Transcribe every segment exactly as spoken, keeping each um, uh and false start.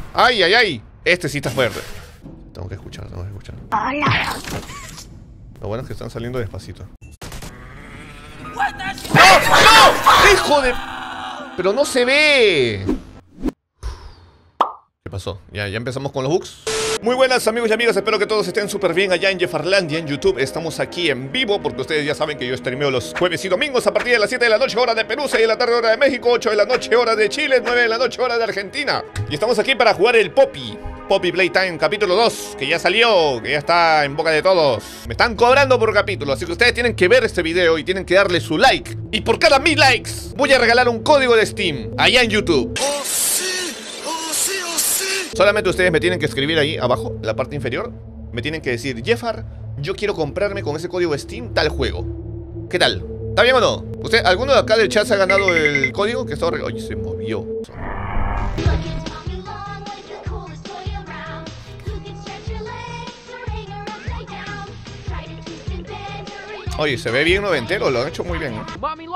¡Ay, ay, ay! Este sí está fuerte. Tengo que escuchar, tengo que escuchar. Lo bueno es que están saliendo despacito. ¡No! ¡No! ¡Hijo de...! ¡Pero no se ve! ¿Qué pasó? Ya, ya empezamos con los bugs. Muy buenas amigos y amigas, espero que todos estén súper bien allá en Jeffarlandia, en YouTube. Estamos aquí en vivo porque ustedes ya saben que yo streameo los jueves y domingos a partir de las siete de la noche hora de Perú, seis de la tarde hora de México, ocho de la noche hora de Chile, nueve de la noche hora de Argentina. Y estamos aquí para jugar el Poppy Poppy Playtime capítulo dos, que ya salió, que ya está en boca de todos. Me están cobrando por capítulo, así que ustedes tienen que ver este video y tienen que darle su like. Y por cada mil likes voy a regalar un código de Steam allá en YouTube. Solamente ustedes me tienen que escribir ahí abajo, en la parte inferior. Me tienen que decir: Jeffar, yo quiero comprarme con ese código Steam tal juego. ¿Qué tal? ¿Está bien o no? ¿Usted, alguno de acá del chat se ha ganado el código? Que está... Oye, se movió. Oye, se ve bien noventero, lo han hecho muy bien, ¿eh?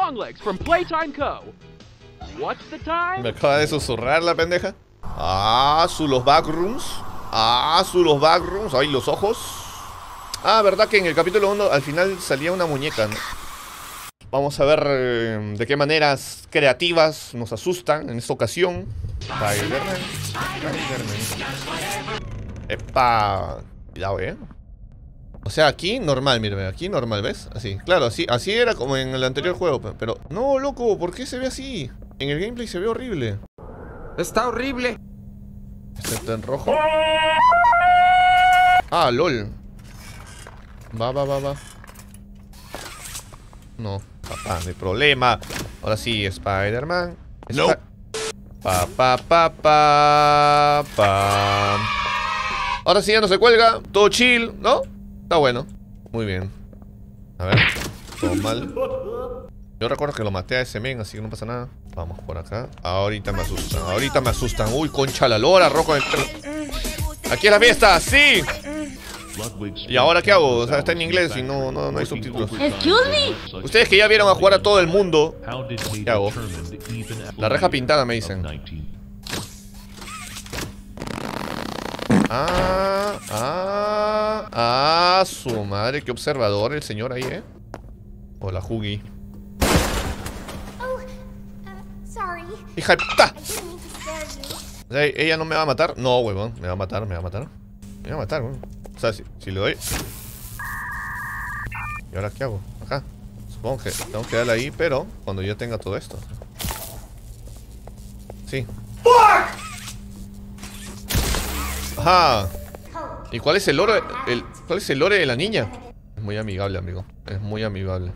Me acaba de susurrar la pendeja. Ah, su los backrooms. Ah, su los backrooms. Ay, los ojos. Ah, verdad que en el capítulo uno al final salía una muñeca, ¿no? Vamos a ver eh, de qué maneras creativas nos asustan en esta ocasión. Spider-Man. Spider-Man. Epa. Cuidado, eh. O sea, aquí normal, mire, aquí normal, ¿ves? Así, claro, así, así era como en el anterior juego. Pero, no, loco, ¿por qué se ve así? En el gameplay se ve horrible. Está horrible. Este está en rojo. Ah, lol. Va, va, va, va. No, papá, no hay problema. Ahora sí, Spider-Man. No. Pa, pa, pa, pa, pa. Ahora sí ya no se cuelga. Todo chill, ¿no? Está bueno. Muy bien. A ver. Todo mal. Yo recuerdo que lo maté a ese men, así que no pasa nada. Vamos por acá. Ahorita me asustan. Ahorita me asustan. Uy, concha la lora, rojo del... Aquí es la fiesta, sí. ¿Y ahora qué hago? O sea, está en inglés y no, no, no hay subtítulos. Excuse me. Ustedes que ya vieron a jugar a todo el mundo, ¿qué hago? La reja pintada me dicen. Ah, ah, ah, su madre, qué observador el señor ahí, ¿eh? Hola, Jugi. Hija de puta. O sea, ¿ella no me va a matar? No, huevón, me va a matar, me va a matar. Me va a matar, huevón. O sea, si, si le doy... ¿Y ahora qué hago? Acá. Supongo que tengo que darle ahí, pero cuando yo tenga todo esto. Sí. Ajá. ¿Y cuál es el lore? El, ¿Cuál es el lore de la niña? Es muy amigable, amigo. Es muy amigable.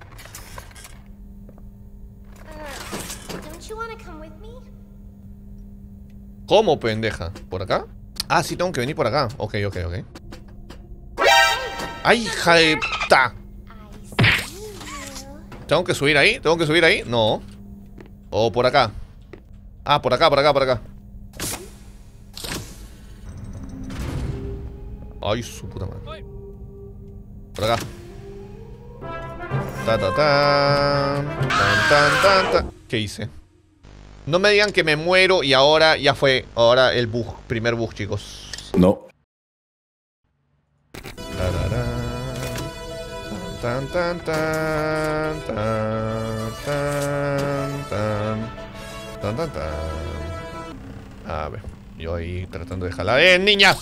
¿Cómo, pendeja? ¿Por acá? Ah, sí, tengo que venir por acá. Ok, ok, ok. ¡Ay, hija de puta! ¿Tengo que subir ahí? ¿Tengo que subir ahí? No. O por acá. Ah, por acá, por acá, por acá. Ay, su puta madre. Por acá. Ta, ta, ta. Tan, tan, tan, tan. ¿Qué hice? No me digan que me muero y ahora ya fue. Ahora el bug, primer bug, chicos. No. Tan, tan, tan, tan, tan, tan, tan, tan, tan. A ver, yo ahí tratando de jalar. ¡Eh, niña!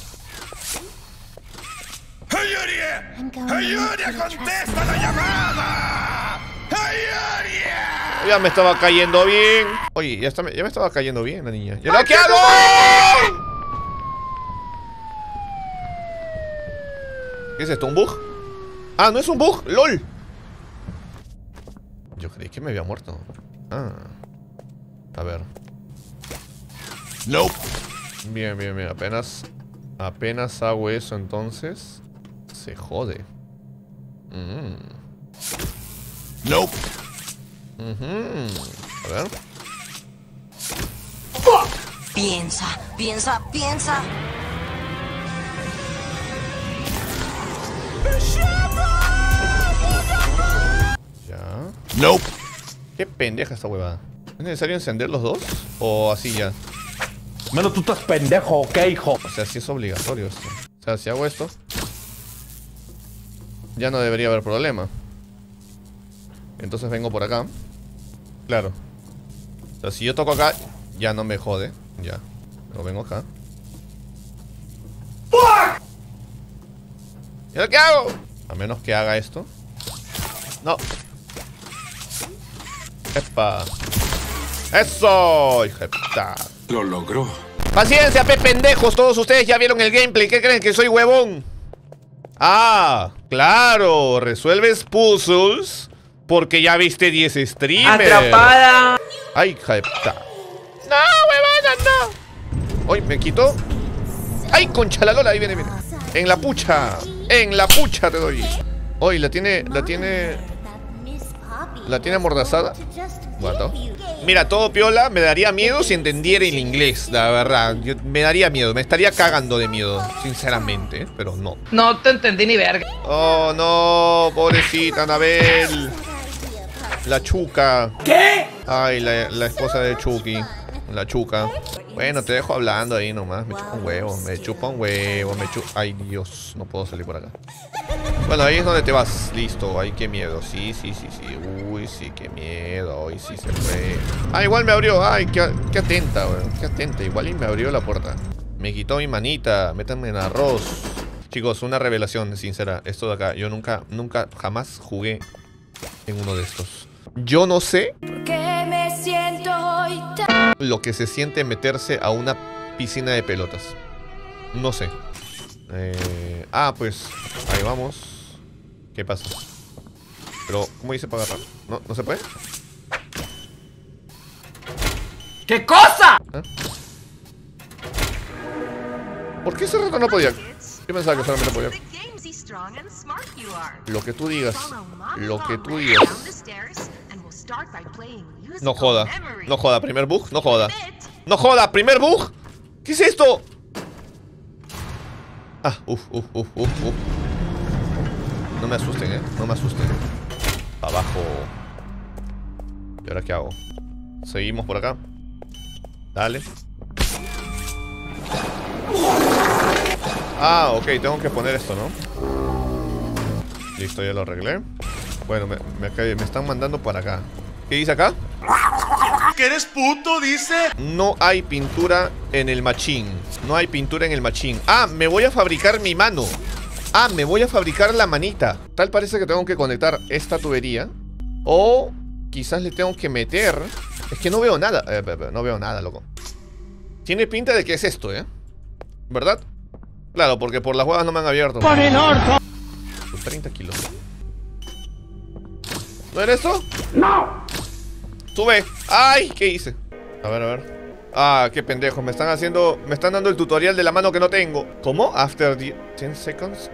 ¡Ayuria! ¡Ayuria, contesta la llamada! ¡Ayuria! Ya me estaba cayendo bien. Oye, ya, está, ya me estaba cayendo bien la niña. ¿Y ahora qué hago? ¿Qué es esto? ¿Un bug? Ah, no es un bug. ¡Lol! Yo creí que me había muerto. Ah. A ver. Nope. Bien, bien, bien. Apenas Apenas hago eso, entonces se jode. Mm. Nope. Uh-huh. A ver. Piensa, piensa, piensa. Ya. Nope. Qué pendeja esta huevada. ¿Es necesario encender los dos? ¿O así ya? Menos tú estás pendejo, ¿ok, hijo? O sea, sí es obligatorio esto. O sea, si hago esto, ya no debería haber problema. Entonces vengo por acá. Claro. O sea, si yo toco acá, ya no me jode. Ya. Pero vengo acá. ¿Y ahora qué hago? A menos que haga esto. No. ¡Epa! ¡Eso! ¡Hija de puta! Lo logró. ¡Paciencia, pe pendejos! Todos ustedes ya vieron el gameplay. ¿Qué creen? ¿Que soy huevón? ¡Ah! ¡Claro! Resuelves puzzles porque ya viste diez streamers. ¡Atrapada! ¡Ay, hija de puta! ¡No, huevona, no! ¡Ay, me quitó! ¡Ay, concha la lola! Ahí viene, viene. En la pucha. En la pucha te doy. Hoy la tiene, la tiene, la tiene amordazada. Guato. Mira, todo piola, me daría miedo si entendiera el inglés, la verdad. Yo, me daría miedo, me estaría cagando de miedo, sinceramente, pero no. No te entendí ni verga. Oh, no, pobrecita Anabel. La Chuca. ¿Qué? Ay, la, la esposa de Chucky. La Chuca. Bueno, te dejo hablando ahí nomás. Me chupa un huevo, me chupa un huevo, me chupa... Ay, Dios, no puedo salir por acá. Bueno, ahí es donde te vas. Listo, ay, qué miedo. Sí, sí, sí, sí. Uy, sí, qué miedo. Uy, sí se fue. Ah, igual me abrió. Ay, qué, qué atenta, weón. Qué atenta. Igual y me abrió la puerta. Me quitó mi manita. Métanme en arroz. Chicos, una revelación sincera. Esto de acá, yo nunca, nunca, jamás jugué en uno de estos. Yo no sé me siento hoy lo que se siente meterse a una piscina de pelotas. No sé. Eh, ah, pues ahí vamos. ¿Qué pasa? Pero, ¿cómo dice para agarrar? ¿No, ¿no se puede? ¿Qué cosa? ¿Eh? ¿Por qué ese rato no podía? Yo pensaba que solamente podía. Lo que tú digas. Lo que tú digas. No joda. No joda. Primer bug. No joda. No joda. Primer bug. ¿Qué es esto? Ah, uff, uff, uff, uff, uff. No me asusten, eh. No me asusten. Abajo. ¿Y ahora qué hago? Seguimos por acá. Dale. Ah, ok, tengo que poner esto, ¿no? Listo, ya lo arreglé. Bueno, me, me, me están mandando para acá. ¿Qué dice acá? ¿Que eres puto, dice? No hay pintura en el machín. No hay pintura en el machín. Ah, me voy a fabricar mi mano. Ah, me voy a fabricar la manita. Tal parece que tengo que conectar esta tubería. O quizás le tengo que meter. Es que no veo nada. Eh, no veo nada, loco. Tiene pinta de que es esto, ¿eh? ¿Verdad? Claro, porque por las huevas no me han abierto. ¡Por el orto! Sus treinta kilos. ¿No era esto? ¡No! ¡Sube! ¡Ay! ¿Qué hice? A ver, a ver. Ah, qué pendejos. Me están haciendo... Me están dando el tutorial de la mano que no tengo. ¿Cómo? After ten seconds.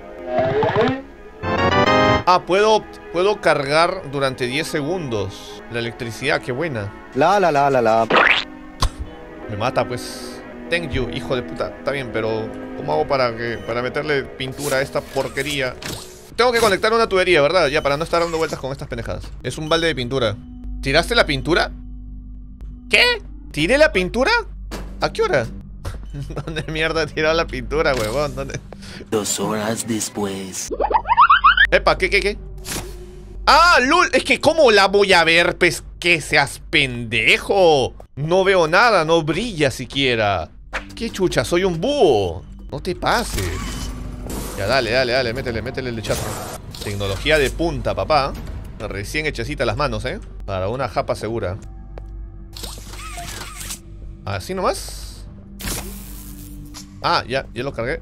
Ah, puedo... Puedo cargar durante diez segundos la electricidad. Qué buena. La, la, la, la, la. Me mata, pues. Thank you, hijo de puta. Está bien, pero... ¿cómo hago para que... para meterle pintura a esta porquería? Tengo que conectar una tubería, ¿verdad? Ya, para no estar dando vueltas con estas pendejadas. Es un balde de pintura. ¿Tiraste la pintura? ¿Qué? ¿Tiré la pintura? ¿A qué hora? ¿Dónde mierda he tirado la pintura, huevón? ¿Dónde? Dos horas después. Epa, ¿qué, qué, qué? ¡Ah, lol! Es que ¿cómo la voy a ver? Pues que seas pendejo. No veo nada, no brilla siquiera. ¿Qué chucha? Soy un búho. No te pases. Ya, dale, dale, dale, métele, métele el lechazo. Tecnología de punta, papá. Recién hechecita las manos, ¿eh? Para una japa segura. Así nomás. Ah, ya, ya lo cargué.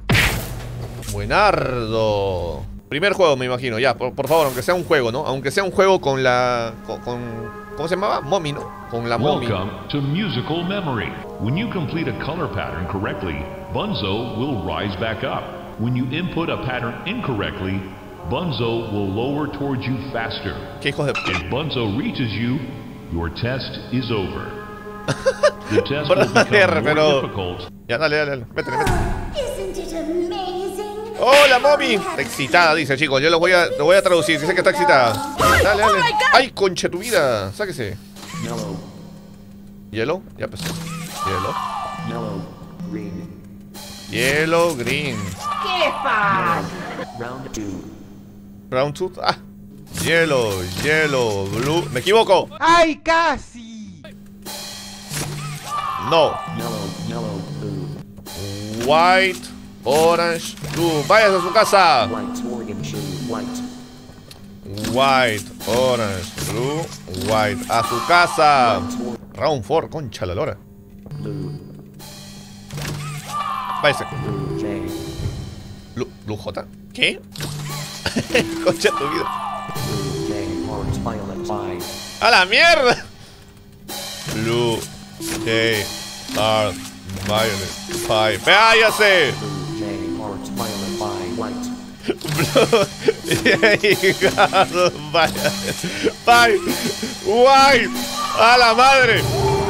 Buenardo. Primer juego, me imagino, ya, por, por favor, aunque sea un juego, ¿no? Aunque sea un juego con la... Con, con, ¿cómo se llamaba? Mommy, ¿no? Con la Mommy. Welcome to musical memory. When you complete a color pattern correctly, Bunzo will rise back up. When you input a pattern incorrectly, Bunzo will lower towards you faster. ¿Qué hijos de... If Bunzo reaches you, your test is over. The test will become more difficult. Ya, dale, dale, dale. Métele, métele. ¡Hola, Mommy! Excitada, dice, chicos. Yo lo voy a, lo voy a traducir. Dice que está excitada. Dale, dale. ¡Ay, concha tu vida! Sáquese. Yellow. Ya pues. Yellow. Yellow, green. ¡Qué fácil! Round two. Round two. Ah. Yellow, yellow, blue. Me equivoco. ¡Ay, casi! No. Yellow, yellow, blue. White, orange, blue. Váyase a su casa. White, orange, white. White, orange, blue, white. A su casa. Round four, concha la lora. Blue, Váyase. blue, J. Blue, blue J. ¿Qué? Concha tu vida. Blue, J, orange, violet, Y. ¡A la mierda! Blue, J, R, violet, pie. ¡Váyase! Blue, J, orange, violet, Y. White. Blue, vaya. Pie, white. ¡A la madre!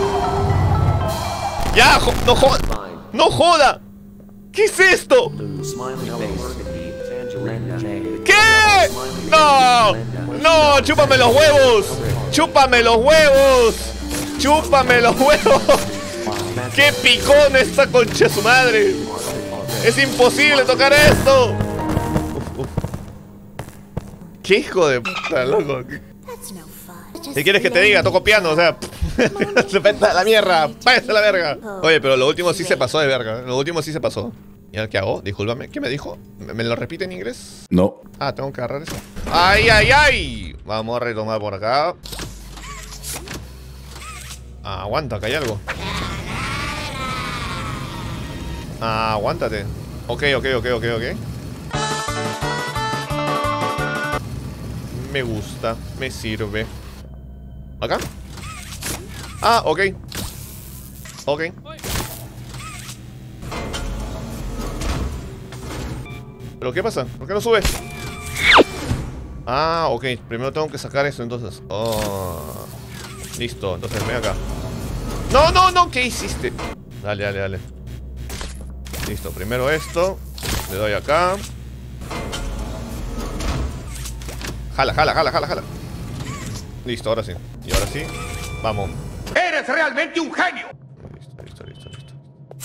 ¡Ya! jo- ¡No joda! Fine. ¡No joda! ¿Qué es esto? Blue, smiley face. Tangerine, J. ¿Qué? ¡No! ¡No! ¡Chúpame los huevos! ¡Chúpame los huevos! ¡Chúpame los huevos! ¡Qué picón esta concha de su madre! ¡Es imposible tocar esto! Uf, uf. ¡Qué hijo de puta, loco! ¿Qué quieres que te diga? Toco piano, o sea... Se vete a la mierda, váyase a la verga. Oye, pero lo último sí se pasó de verga. Lo último sí se pasó. ¿Y ahora qué hago? Discúlpame, ¿qué me dijo? ¿Me, me lo repite en inglés? No. Ah, tengo que agarrar eso. ¡Ay, ay, ay! Vamos a retomar por acá. Ah, aguanta, que hay algo. Ah, aguántate. Ok, ok, ok, ok, ok. Me gusta, me sirve. ¿Acá? Ah, ok. Ok. ¿Pero qué pasa? ¿Por qué no sube? Ah, ok. Primero tengo que sacar eso entonces. Oh. Listo, entonces ven acá. No, no, no, ¿qué hiciste? Dale, dale, dale. Listo, primero esto. Le doy acá. Jala, jala, jala, jala, jala. Listo, ahora sí. Y ahora sí. Vamos. ¡Eres realmente un genio! Listo, listo, listo, listo.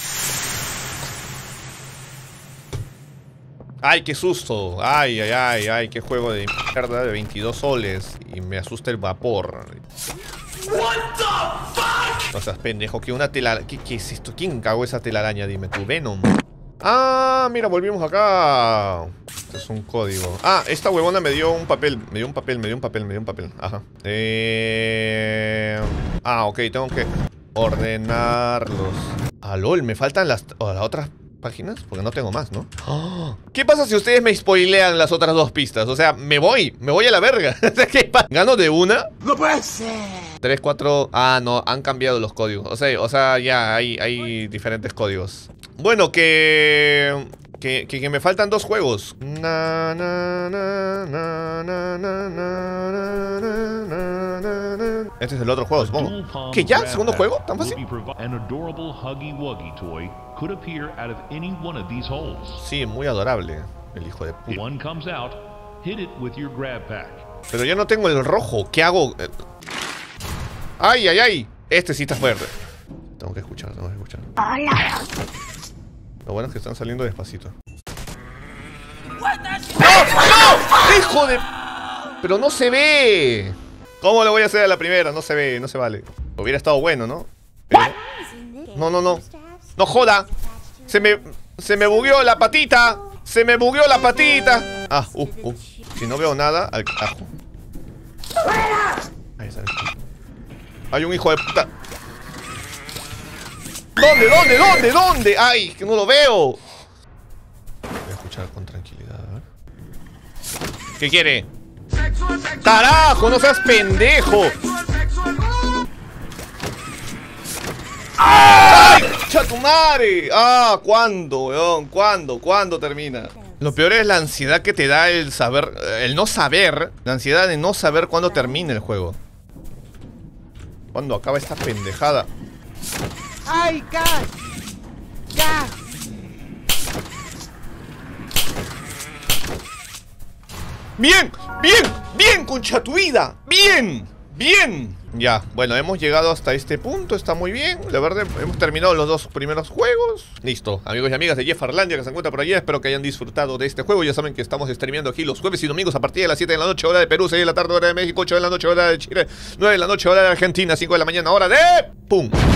¡Ay, qué susto! ¡Ay, ay, ay, ay! ¡Qué juego de mierda de veintidós soles! Y me asusta el vapor. What the fuck? No seas pendejo, que una telaraña. ¿Qué, ¿Qué es esto? ¿Quién cagó esa telaraña? Dime, tu Venom. Ah, mira, volvimos acá. Este es un código. Ah, esta huevona me dio un papel. Me dio un papel, me dio un papel, me dio un papel. Ajá. Eh... Ah, ok, tengo que ordenarlos. Ah, lol, me faltan las, oh, las otras páginas porque no tengo más, ¿no? Oh, ¿qué pasa si ustedes me spoilean las otras dos pistas? O sea, me voy, me voy a la verga. ¿Qué ¿Gano de una? ¡No puede ser! tres, cuatro... Ah, no, han cambiado los códigos. O sea, o sea ya hay, hay diferentes códigos. Bueno, que... Que, que, que me faltan dos juegos. Na, na, na, na, na, na, na, na, na, na. Este es el otro juego, supongo. ¿Qué ya? ¿Segundo juego? ¿Tan fácil? An adorable Huggy Wuggy toy could appear out of any one of these holes. Sí, muy adorable. El hijo de puta. One comes out, hit it with your grab pack. Pero yo no tengo el rojo. ¿Qué hago? ¡Ay, ay, ay! Este sí está fuerte. Tengo que escuchar, tengo que escuchar. Lo bueno es que están saliendo despacito. ¡No! ¡No! ¡Hijo de...! Pero no se ve. ¿Cómo le voy a hacer a la primera? No se ve, no se vale. Hubiera estado bueno, ¿no? Pero... No, no, no. ¡No joda! Se me... Se me bugueó la patita. Se me bugueó la patita. Ah, uh, uh. Si no veo nada, al carajo. Ahí está. Hay un hijo de puta. ¿Dónde, dónde, dónde, dónde? ¡Ay, que no lo veo! Voy a escuchar con tranquilidad, a ver. ¿Qué quiere? ¡Carajo, no seas pendejo! ¡Ay, chatumare! ¡Ah, cuándo, weón! ¿Cuándo? ¿Cuándo termina? Lo peor es la ansiedad que te da el saber... El no saber. La ansiedad de no saber cuándo termina el juego. ¿Cuándo acaba esta pendejada? ¡Ay, casi! ¡Casi! ¡Bien! ¡Bien! ¡Bien, concha tu vida! ¡Bien! ¡Bien! Ya, bueno, hemos llegado hasta este punto, está muy bien. La verdad, hemos terminado los dos primeros juegos. Listo, amigos y amigas de Jeffarlandia que se encuentran por allá, espero que hayan disfrutado de este juego. Ya saben que estamos streameando aquí los jueves y domingos a partir de las siete de la noche, hora de Perú, seis de la tarde, hora de México, ocho de la noche, hora de Chile, nueve de la noche, hora de Argentina, cinco de la mañana, hora de... ¡Pum!